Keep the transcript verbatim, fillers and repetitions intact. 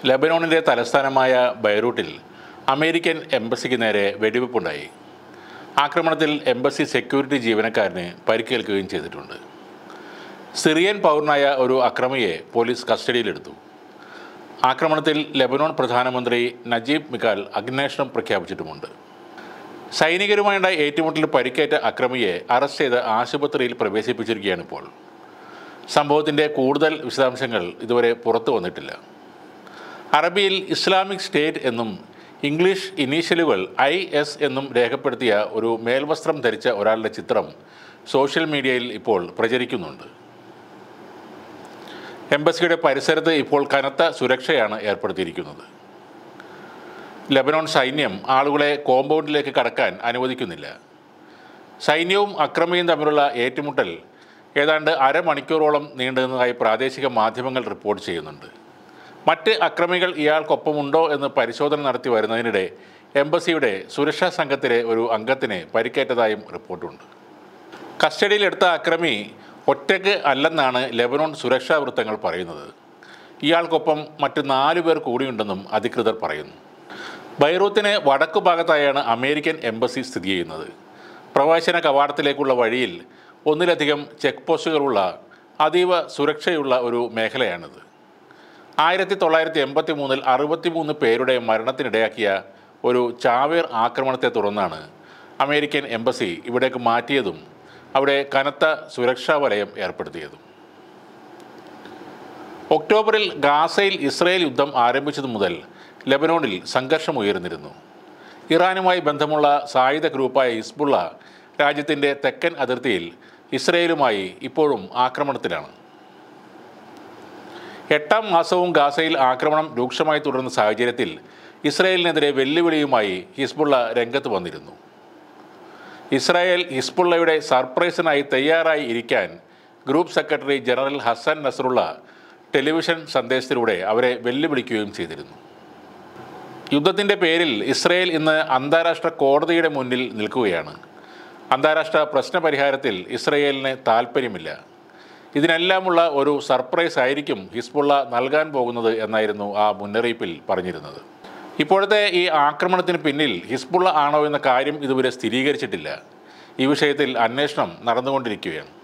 ലെബനോണിൻ്റെ തലസ്ഥാനമായ ബെയ്റൂട്ടിൽ അമേരിക്കൻ എംബസിക്ക് നേരെ വെടിവെപ്പുണ്ടായി. ആക്രമണത്തിൽ എംബസി സെക്യൂരിറ്റി ജീവനക്കാരന് പരിക്കേൽക്കുകയും ചെയ്തിട്ടുണ്ട്. സിറിയൻ പൗരനായ ഒരു അക്രമിയെ പോലീസ് കസ്റ്റഡിയിലെടുത്തു. ആക്രമണത്തിൽ ലെബനോൺ പ്രധാനമന്ത്രി നജീബ് മിക്കാൽ അന്വേഷണം പ്രഖ്യാപിച്ചിട്ടുമുണ്ട്. സൈനികരുമായുണ്ടായ ഏറ്റുമുട്ടലിൽ പരിക്കേറ്റ അക്രമിയെ അറസ്റ്റ് ചെയ്ത് ആശുപത്രിയിൽ പ്രവേശിപ്പിച്ചിരിക്കുകയാണ് ഇപ്പോൾ. സംഭവത്തിൻ്റെ കൂടുതൽ വിശദാംശങ്ങൾ ഇതുവരെ പുറത്തു വന്നിട്ടില്ല. അറബിയിൽ ഇസ്ലാമിക് സ്റ്റേറ്റ് എന്നും ഇംഗ്ലീഷ് ഇനീഷ്യലുകൾ ഐ എസ് എന്നും രേഖപ്പെടുത്തിയ ഒരു മേൽവസ്ത്രം ധരിച്ച ഒരാളുടെ ചിത്രം സോഷ്യൽ മീഡിയയിൽ ഇപ്പോൾ പ്രചരിക്കുന്നുണ്ട്. എംബസിയുടെ പരിസരത്ത് ഇപ്പോൾ കനത്ത സുരക്ഷയാണ് ഏർപ്പെടുത്തിയിരിക്കുന്നത്. ലെബനോൺ സൈന്യം ആളുകളെ കോമ്പൗണ്ടിലേക്ക് കടക്കാൻ അനുവദിക്കുന്നില്ല. സൈന്യവും അക്രമിയും തമ്മിലുള്ള ഏറ്റുമുട്ടൽ ഏതാണ്ട് അരമണിക്കൂറോളം നീണ്ടുനിന്നതായി പ്രാദേശിക മാധ്യമങ്ങൾ റിപ്പോർട്ട് ചെയ്യുന്നുണ്ട്. മറ്റ് അക്രമികൾ ഇയാൾക്കൊപ്പമുണ്ടോ എന്ന് പരിശോധന നടത്തി വരുന്നതിനിടെ എംബസിയുടെ സുരക്ഷാ സംഘത്തിലെ ഒരു അംഗത്തിന് പരിക്കേറ്റതായും റിപ്പോർട്ടുണ്ട്. കസ്റ്റഡിയിലെടുത്ത അക്രമി ഒറ്റയ്ക്ക് അല്ലെന്നാണ് ലെബനോൺ സുരക്ഷാ വൃത്തങ്ങൾ പറയുന്നത്. ഇയാൾക്കൊപ്പം മറ്റ് നാലു പേർ കൂടിയുണ്ടെന്നും അധികൃതർ പറയുന്നു. ബെയ്റൂത്തിന് വടക്കു ഭാഗത്തായാണ് അമേരിക്കൻ എംബസി സ്ഥിതി ചെയ്യുന്നത്. പ്രവേശന കവാടത്തിലേക്കുള്ള വഴിയിൽ ഒന്നിലധികം ചെക്ക് പോസ്റ്റുകളുള്ള അതീവ സുരക്ഷയുള്ള ഒരു മേഖലയാണിത്. ആയിരത്തി തൊള്ളായിരത്തി എൺപത്തി മൂന്നിൽ അറുപത്തി മൂന്ന് പേരുടെ മരണത്തിനിടയാക്കിയ ഒരു ചാവേർ ആക്രമണത്തെ തുടർന്നാണ് അമേരിക്കൻ എംബസി ഇവിടേക്ക് മാറ്റിയതും അവിടെ കനത്ത സുരക്ഷാ വലയം ഏർപ്പെടുത്തിയതും. ഒക്ടോബറിൽ ഗാസയിൽ ഇസ്രയേൽ യുദ്ധം ആരംഭിച്ചതു മുതൽ ലെബനോണിൽ സംഘർഷം ഉയർന്നിരുന്നു. ഇറാനുമായി ബന്ധമുള്ള സായുധ ഗ്രൂപ്പായ ഹിസ്ബുള്ള രാജ്യത്തിൻ്റെ തെക്കൻ അതിർത്തിയിൽ ഇസ്രയേലുമായി ഇപ്പോഴും ആക്രമണത്തിലാണ്. എട്ടാം മാസവും ഗാസയിൽ ആക്രമണം രൂക്ഷമായി തുടർന്ന സാഹചര്യത്തിൽ ഇസ്രായേലിനെതിരെ വെല്ലുവിളിയുമായി ഹിസ്ബുള്ള രംഗത്ത് വന്നിരുന്നു. ഇസ്രായേൽ ഹിസ്ബുള്ളയുടെ സർപ്രൈസിനായി തയ്യാറായി ഇരിക്കാൻ group secretary general Hassan Nasrallah television സന്ദേശത്തിലൂടെ അവരെ വെല്ലുവിളിക്കുകയും ചെയ്തിരുന്നു. യുദ്ധത്തിൻ്റെ പേരിൽ ഇസ്രായേൽ ഇന്ന് അന്താരാഷ്ട്ര കോടതിയുടെ മുന്നിൽ നിൽക്കുകയാണ്. അന്താരാഷ്ട്ര പ്രശ്നപരിഹാരത്തിൽ ഇസ്രായേലിന് താൽപ്പര്യമില്ല. ഇതിനെല്ലാമുള്ള ഒരു സർപ്രൈസ് ആയിരിക്കും ഹിസ്ബുള്ള നൽകാൻ പോകുന്നത് എന്നായിരുന്നു ആ മുന്നറിയിപ്പിൽ പറഞ്ഞിരുന്നത്. ഇപ്പോഴത്തെ ഈ ആക്രമണത്തിന് പിന്നിൽ ഹിസ്ബുള്ള ആണോ എന്ന കാര്യം ഇതുവരെ സ്ഥിരീകരിച്ചിട്ടില്ല. ഈ വിഷയത്തിൽ അന്വേഷണം നടന്നുകൊണ്ടിരിക്കുകയാണ്.